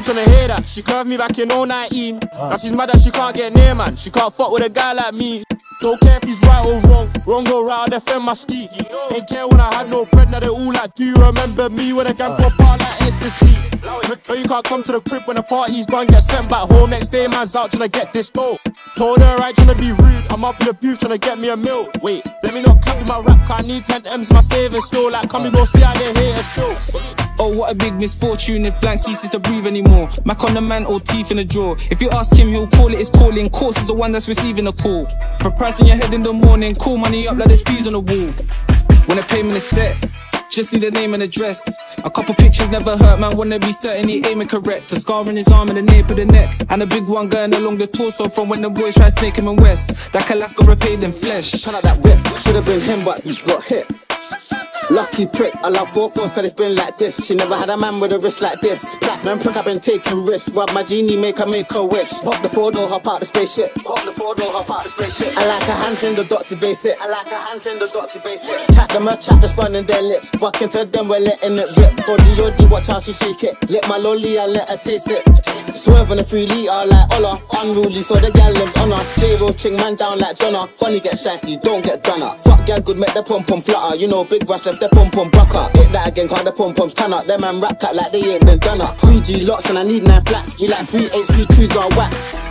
tryna hear that. She curved me back in 019. Now she's mad that she can't get near, man. She can't fuck with a guy like me. Don't care if he's right or wrong. Wrong or right, I defend my ski. Ain't care when I had no bread, now they all like, do you remember me? When a gang pop out like ecstasy. No, you can't come to the crib when the party's done. Get sent back home next day, man's out tryna get this dough. Told her right, tryna be rude. I'm up in the booth tryna get me a meal. Wait, let me not cap with my rap, cause I need 10 M's my savings still. Like, come and go see how they haters feel. Oh, what a big misfortune if blank ceases to breathe anymore. Mac on the man or teeth in the drawer. If you ask him, he'll call it his calling. Course is the one that's receiving a call. For price in your head in the morning, call money up like there's peas on the wall. When the payment is set, just need a name and address. A couple pictures never hurt, man, wanna be certain he aiming correct. A scar in his arm and a nape of the neck, and a big one going along the torso from when the boys tried snake him in West. That Alaska repaid in flesh. Turn out that whip, should've been him but he got hit. Lucky prick, I love 4-4s cause it's been like this. She never had a man with a wrist like this. Platinum prick, I've been taking risks. Rub my genie, make her wish. Pop the 4-door, hop out the spaceship. Pop the 4-door, hop out the spaceship. I like a hand in the dotsy basic. I like a hand in the dotsy basic. Chat them a chat that's running their lips. Buck into them, we're letting it rip. Body, watch how she shake it. Lick my lolly, I let her taste it. Swerve on a 3 litre like Ola. Unruly, so the gal lives on us. J-Ro ching man down like Jonna. Bunny get shasty, don't get done up. Fuck gal good, make the pom-pom flutter. You know Big Russ left the pom-pom buck up. Hit that again, cause the pom-poms turn up. Them man rap cut like they ain't been done up. 3G locks and I need 9 flats. We like 3 H, 3 2s are whack.